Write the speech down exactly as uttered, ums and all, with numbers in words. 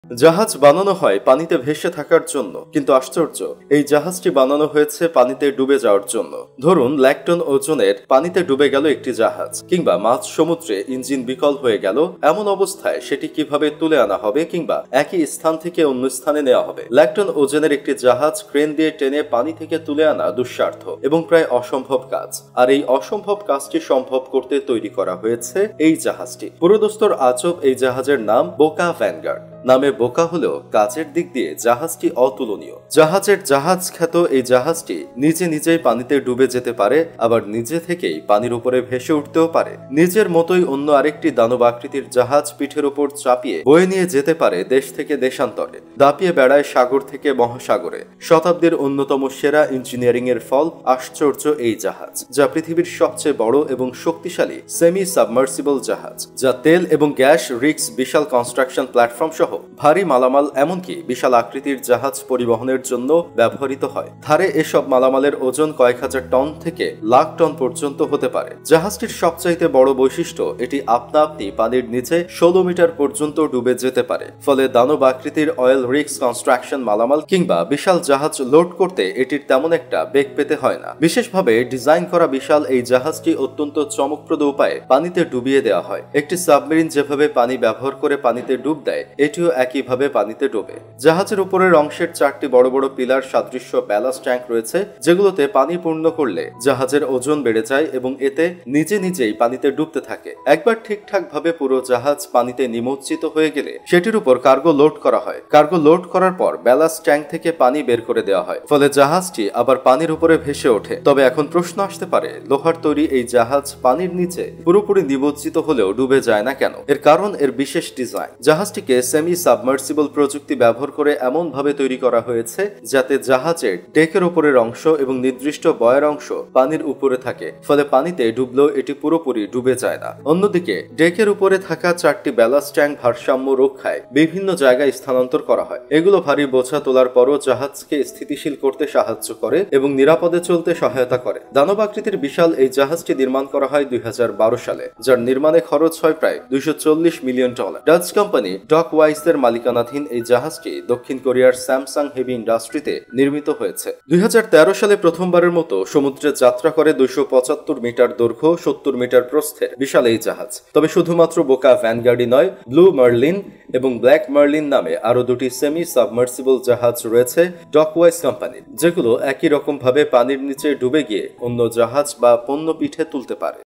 জাহাজ বানানো হয় পানিতে ভেসে থাকার জন্য, কিন্তু আশ্চর্য, এই জাহাজটি বানানো হয়েছে পানিতে ডুবে যাওয়ার জন্য। ধরুন এক টন ওজনের পানিতে ডুবে গেল একটি জাহাজ, কিংবা মাঝ সমুদ্রে ইঞ্জিন বিকল হয়ে গেল। এমন অবস্থায় সেটি কিভাবে তুলে আনা হবে কিংবা একই স্থান থেকে অন্য স্থানে নেওয়া হবে? এক টন ওজনের একটি জাহাজ ক্রেন দিয়ে টেনে পানি থেকে তুলে আনা দুঃসাধ্য এবং প্রায় অসম্ভব কাজ। আর এই অসম্ভব কাজটি সম্ভব করতে তৈরি করা হয়েছে এই জাহাজটি। পুরোদস্তুর আজব এই জাহাজের নাম বোকা ভ্যানগার্ড। নামে বোকা হলেও কাজের দিক দিয়ে জাহাজটি অতুলনীয়। জাহাজের জাহাজ খ্যাত এই জাহাজটি নিজে নিজেই পানিতে ডুবে যেতে পারে, আবার নিজে থেকেই পানির উপরে ভেসে উঠতেও পারে। নিজের মতোই অন্য আরেকটি দানব আকৃতির জাহাজ পিঠের উপর চাপিয়ে বয়ে নিয়ে যেতে পারে দেশ থেকে দেশান্তরে। দাপিয়ে বেড়ায় সাগর থেকে মহাসাগরে। শতাব্দীর অন্যতম সেরা ইঞ্জিনিয়ারিং এর ফল আশ্চর্য এই জাহাজ, যা পৃথিবীর সবচেয়ে বড় এবং শক্তিশালী সেমি সাবমার্সিবল জাহাজ, যা তেল এবং গ্যাস রিগস, বিশাল কনস্ট্রাকশন প্ল্যাটফর্ম সহ ভারী মালামাল, এমনকি বিশাল আকৃতির জাহাজ পরিবহনের জন্য ব্যবহৃত হয়। ধারে এসব মালামালের ওজন কয়েক হাজার টন থেকে লাখ টন পর্যন্ত হতে পারে। জাহাজটির সবচাইতে বড় বৈশিষ্ট্য, এটি আপনা আপনি পানির নিচে ষোলো মিটার পর্যন্ত ডুবে যেতে পারে। ফলে দানব আকৃতির অয়েল রিগস, কনস্ট্রাকশন মালামাল কিংবা বিশাল জাহাজ লোড করতে এটির তেমন একটা বেগ পেতে হয় না। বিশেষভাবে ডিজাইন করা বিশাল এই জাহাজটি অত্যন্ত চমকপ্রদ উপায়ে পানিতে ডুবিয়ে দেওয়া হয়। একটি সাবমেরিন যেভাবে পানি ব্যবহার করে পানিতে ডুব দেয়, এটিও একইভাবে পানিতে ডোবে। জাহাজের উপরের অংশের চারটি বড় বড় পিলার সাদৃশ্য ব্যালাস্ট ট্যাঙ্ক রয়েছে, যেগুলোতে পানি পূর্ণ করলে জাহাজের ওজন বেড়ে যায় এবং এতে নিজে নিজেই পানিতে ডুবতে থাকে। একবার ঠিকঠাক ভাবে পুরো জাহাজ পানিতে নিমজ্জিত হয়ে গেলে সেটির উপর কার্গো লোড করা হয়। কার্গো লোড করার পর ব্যালাস্ট ট্যাঙ্ক থেকে পানি বের করে দেওয়া হয়, ফলে জাহাজটি আবার পানির উপরে ভেসে ওঠে। তবে এখন প্রশ্ন আসতে পারে, লোহার তৈরি এই জাহাজ পানির নিচে পুরোপুরি নিমজ্জিত হলেও ডুবে যায় না কেন? এর কারণ এর বিশেষ ডিজাইন। জাহাজটিকে সেমি সাবমার্সিবল প্রযুক্তি ব্যবহার করে এমন ভাবে তৈরি করা হয়েছে যাতে জাহাজের ডেকের উপরের অংশ এবং নির্দিষ্ট বয়ের অংশ পানির উপরে থাকে, ফলে পানিতে ডুবলেও এটি পুরোপুরি ডুবে যায় না। অন্যদিকে ডেকের উপরে থাকা চারটি ব্যালাস্ট ট্যাঙ্ক ভারসাম্য রক্ষায় বিভিন্ন জায়গায় স্থানান্তর করা হয়। এগুলো ভারী বোঝা তোলার পরও জাহাজকে স্থিতিশীল করতে সাহায্য করে এবং নিরাপদে চলতে সহায়তা করে। দানব আকৃতির বিশাল এই জাহাজটি নির্মাণ করা হয় দুই হাজার বারো সালে, যার নির্মাণে খরচ হয় প্রায় দুইশো চল্লিশ মিলিয়ন ডলার। ডাচ কোম্পানি ডক ওয়াইজদের মালিকানাধীন এই জাহাজটি দক্ষিণ কোরিয়ার স্যামসাং হেভি ইন্ডাস্ট্রিতে নির্মিত হয়েছে। দুই হাজার তেরো সালে প্রথমবারের মতো সমুদ্রে যাত্রা করে দুইশো পঁচাত্তর মিটার দৈর্ঘ্য, সত্তর মিটার প্রস্থের বিশাল এই জাহাজ। তবে শুধুমাত্র বোকা ভ্যানগার্ডই নয়, ব্লু মার্লিন এবং ব্ল্যাক মার্লিন নামে আরো দুটি সেমি সাবমার্সিবল জাহাজ রয়েছে ডকওয়াইজ কোম্পানির, যেগুলো একই রকম ভাবে পানির নিচে ডুবে গিয়ে অন্য জাহাজ বা পণ্য পিঠে তুলতে পারে।